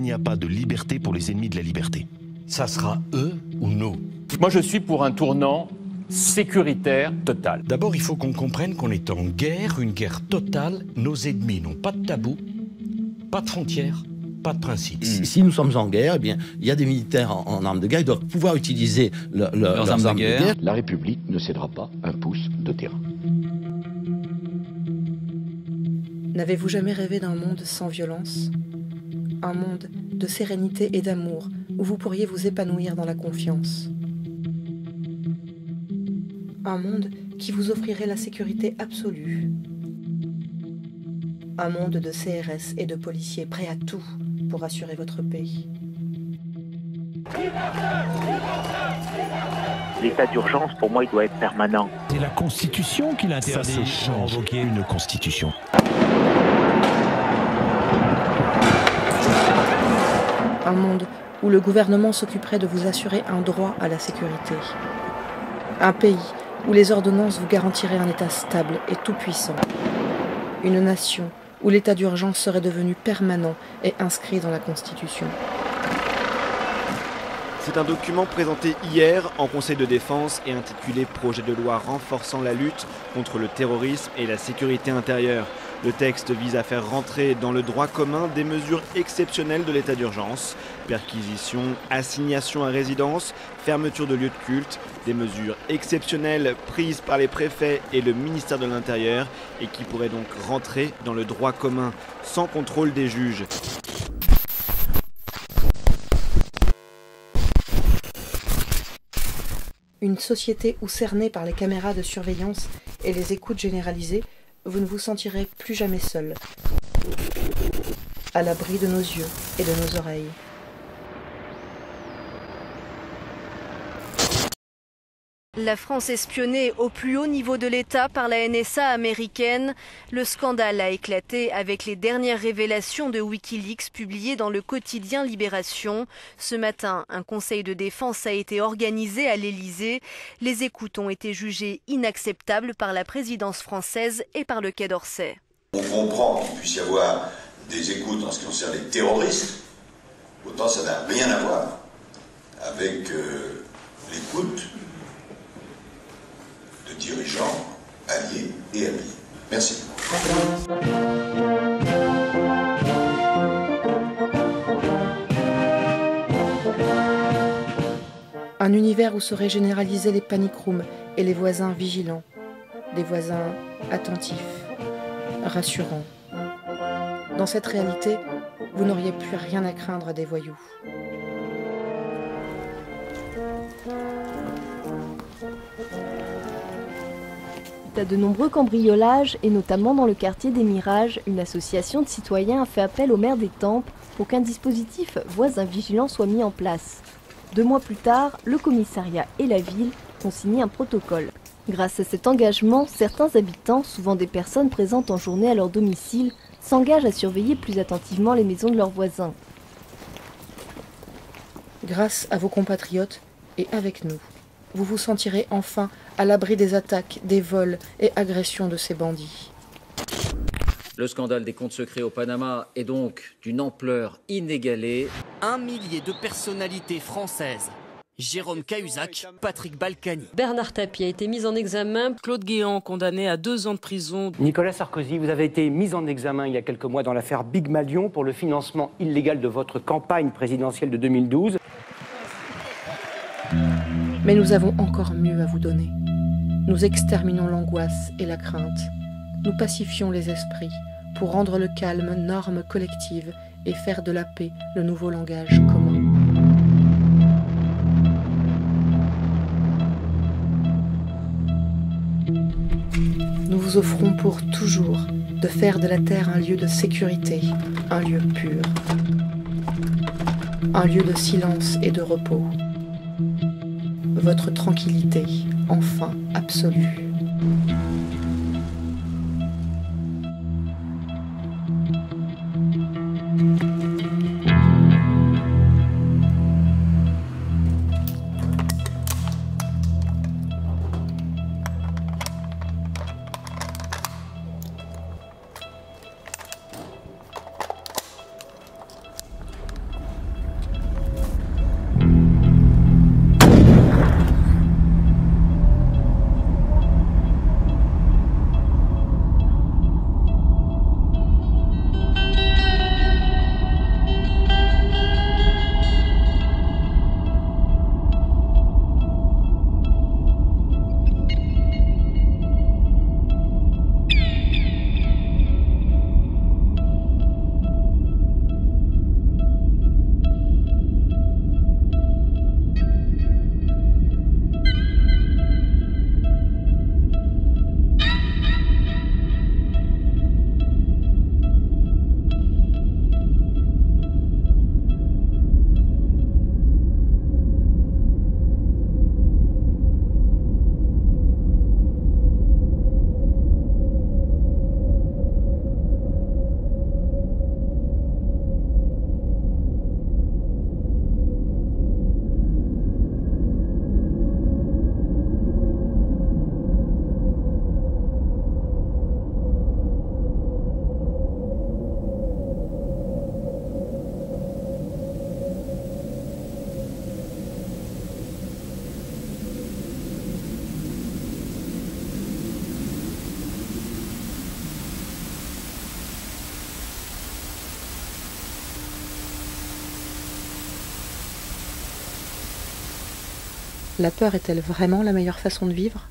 n'y a pas de liberté pour les ennemis de la liberté. Ça sera eux ou nous. Moi, je suis pour un tournant sécuritaire total. D'abord, il faut qu'on comprenne qu'on est en guerre, une guerre totale. Nos ennemis n'ont pas de tabou, pas de frontières, pas de principes. Si nous sommes en guerre, eh bien, il y a des militaires en armes de guerre, ils doivent pouvoir utiliser leurs armes de guerre. La République ne cédera pas un pouce de terrain. N'avez-vous jamais rêvé d'un monde sans violence? Un monde de sérénité et d'amour, où vous pourriez vous épanouir dans la confiance. Un monde qui vous offrirait la sécurité absolue. Un monde de CRS et de policiers prêts à tout pour assurer votre paix. L'état d'urgence, pour moi, il doit être permanent. C'est la Constitution qui l'interdit. Ça se change, une Constitution. Un monde où le gouvernement s'occuperait de vous assurer un droit à la sécurité. Un pays où les ordonnances vous garantiraient un État stable et tout-puissant. Une nation où l'état d'urgence serait devenu permanent et inscrit dans la Constitution. C'est un document présenté hier en Conseil de défense et intitulé « Projet de loi renforçant la lutte contre le terrorisme et la sécurité intérieure ». Le texte vise à faire rentrer dans le droit commun des mesures exceptionnelles de l'état d'urgence, perquisition, assignation à résidence, fermeture de lieux de culte, des mesures exceptionnelles prises par les préfets et le ministère de l'Intérieur et qui pourraient donc rentrer dans le droit commun sans contrôle des juges. Une société où, cerné par les caméras de surveillance et les écoutes généralisées, vous ne vous sentirez plus jamais seul, à l'abri de nos yeux et de nos oreilles. La France espionnée au plus haut niveau de l'État par la NSA américaine. Le scandale a éclaté avec les dernières révélations de Wikileaks publiées dans le quotidien Libération. Ce matin, un conseil de défense a été organisé à l'Élysée. Les écoutes ont été jugées inacceptables par la présidence française et par le Quai d'Orsay. On comprend qu'il puisse y avoir des écoutes en ce qui concerne les terroristes. Autant ça n'a rien à voir avec l'écoute de dirigeants alliés et amis. Merci. Un univers où seraient généralisés les panic rooms et les voisins vigilants. Des voisins attentifs, rassurants. Dans cette réalité, vous n'auriez plus rien à craindre des voyous. À de nombreux cambriolages, et notamment dans le quartier des Mirages, une association de citoyens a fait appel au maire d'Étampes pour qu'un dispositif voisin vigilant soit mis en place. 2 mois plus tard, le commissariat et la ville ont signé un protocole. Grâce à cet engagement, certains habitants, souvent des personnes présentes en journée à leur domicile, s'engagent à surveiller plus attentivement les maisons de leurs voisins. Grâce à vos compatriotes et avec nous, vous vous sentirez enfin à l'abri des attaques, des vols et agressions de ces bandits. Le scandale des comptes secrets au Panama est donc d'une ampleur inégalée. 1 millier de personnalités françaises. Jérôme Cahuzac, Patrick Balkany. Bernard Tapie a été mis en examen. Claude Guéant, condamné à 2 ans de prison. Nicolas Sarkozy, vous avez été mis en examen il y a quelques mois dans l'affaire Big Malion pour le financement illégal de votre campagne présidentielle de 2012. Mais nous avons encore mieux à vous donner. Nous exterminons l'angoisse et la crainte. Nous pacifions les esprits pour rendre le calme norme collective et faire de la paix le nouveau langage commun. Nous vous offrons pour toujours de faire de la Terre un lieu de sécurité, un lieu pur, un lieu de silence et de repos. Votre tranquillité, enfin absolue. La peur est-elle vraiment la meilleure façon de vivre ?